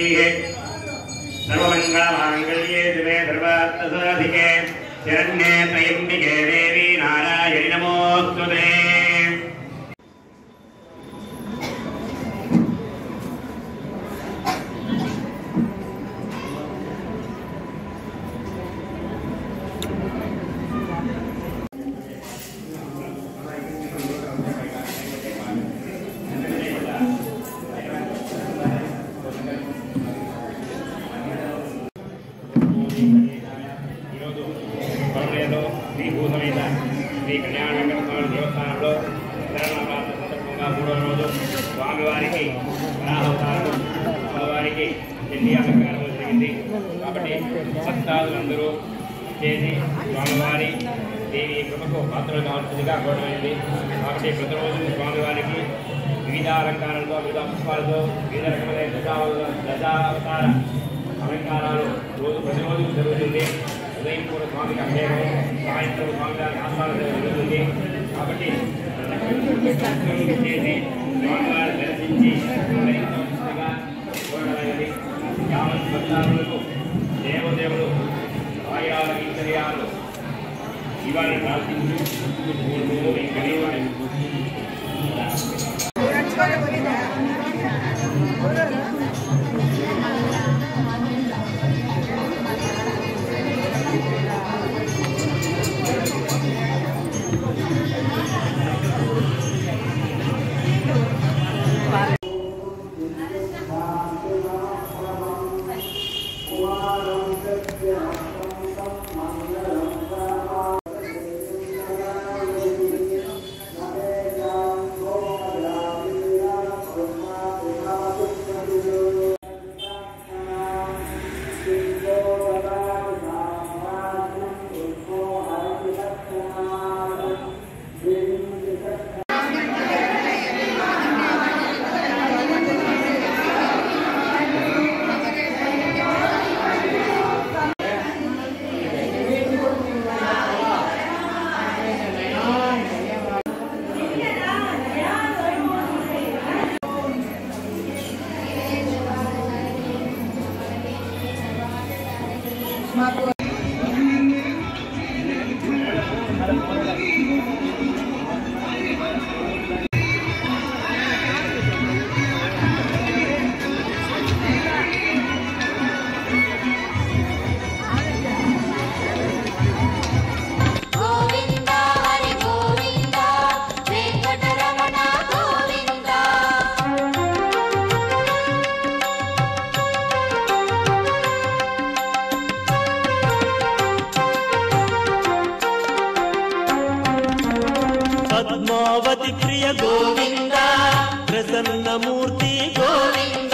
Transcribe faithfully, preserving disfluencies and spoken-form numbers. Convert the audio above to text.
सर्वमङ्गलमाङ्गल्ये शिवे सर्वार्थसाधिके शरण्ये त्र्यम्बिके देवी नारायणि नमोऽस्तुते। శ్రీ కళ్యాణ వెంకటస్వామి దేవస్థానంలో శరణప్రాప్త సందర్భంగా మూడవ రోజు స్వామివారికి వరాహవతారం స్వామివారికి చెల్లి అలంకారం జరిగింది. కాబట్టి భక్తాదులందరూ చేసి స్వామివారి దేవి కృపకు పాత్రలు కావాల్సిందిగా కోరమైంది. కాబట్టి ప్రతిరోజు స్వామివారికి వివిధ అలంకారాలతో వివిధ పుష్పాలతో వివిధ రకమైన దశావతార దశావతార అలంకారాలు రోజు ప్రతిరోజు జరుగుతుంది. ఉదయం కూడా స్వామికి అభిషేకం, సాయంత్రం స్వామివారి ఆస్థానం జరుగుతుంది. కాబట్టి చేసి స్వామివారిని దర్శించి చూడగలిగింది. యావత్ భక్తాదులకు దేవదేవులు ఆయాల ఇంద్రియాలు ఇవాళ ప్రార్థించు पद्मावती प्रिय गोविंदा प्रसन्न मूर्ति गोविंदा।